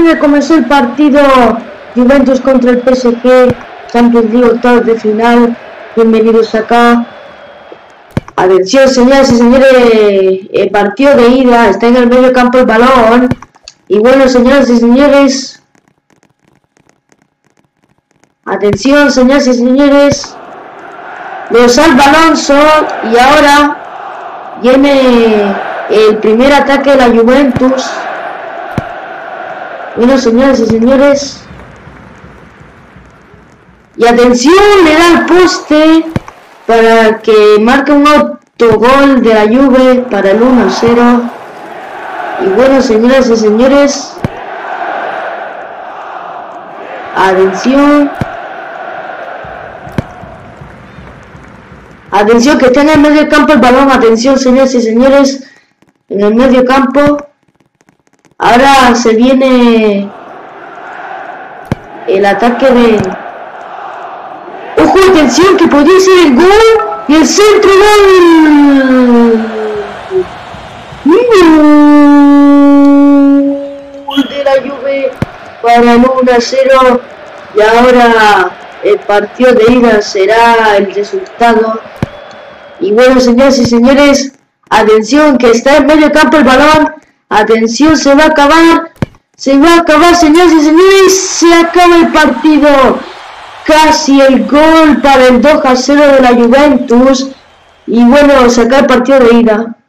9 comenzó el partido Juventus contra el PSG, Champions League, octavos de final. Bienvenidos acá. Atención, señoras y señores, el partido de ida, está en el medio campo el balón. Y bueno, señoras y señores, atención, señoras y señores, lo salva Alonso y ahora viene el primer ataque de la Juventus. Bueno, señoras y señores, y atención, le da el poste para que marque un autogol de la Juve para el 1-0. Y bueno, señoras y señores, atención, atención que está en el medio campo el balón. Atención, señoras y señores, en el medio campo. Ahora se viene el ataque de... ¡Ojo, atención, que podría ser el gol! ¡Y el centro gol! ¡Gol de la Juve para el 1-0! Y ahora el partido de ida será el resultado. Y bueno, señoras y señores, atención, que está en medio campo el balón. Atención, se va a acabar, señoras y señores, se acaba el partido. Casi el gol para el 2-0 de la Juventus. Y bueno, se acaba el partido de ida.